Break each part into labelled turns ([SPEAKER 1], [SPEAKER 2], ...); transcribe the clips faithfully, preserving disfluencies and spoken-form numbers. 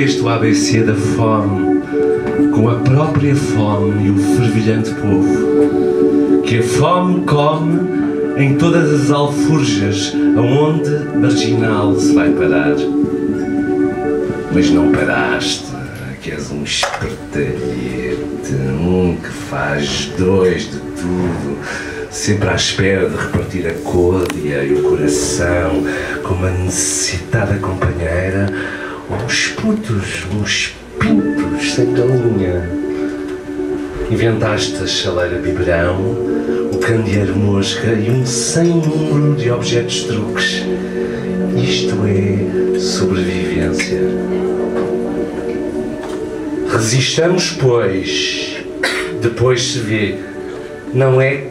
[SPEAKER 1] este o A B C da fome, com a própria fome e o fervilhante povo, que a fome come em todas as alforjas, aonde marginal se vai parar. Mas não paraste, que és um espertalhete, um que faz dois de tudo, sempre à espera de repartir a côdea e o coração, com uma necessitada companheira, uns putos, uns pintos sem galinha. Inventaste a chaleira biberão, o candeeiro mosca e um sem número de objetos truques. Isto é sobrevivência. Resistamos, pois, depois se vê, não é,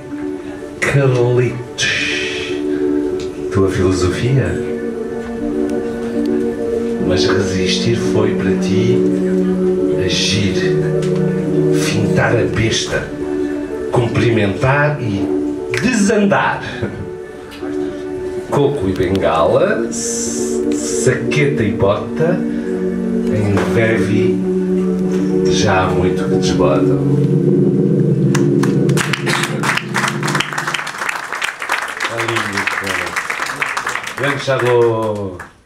[SPEAKER 1] Carlitos, tua filosofia? Mas resistir foi para ti agir, fintar a besta, cumprimentar e desandar. Coco e bengala, saqueta e bota, em verve já há muito que desbotam. Grande Charlot.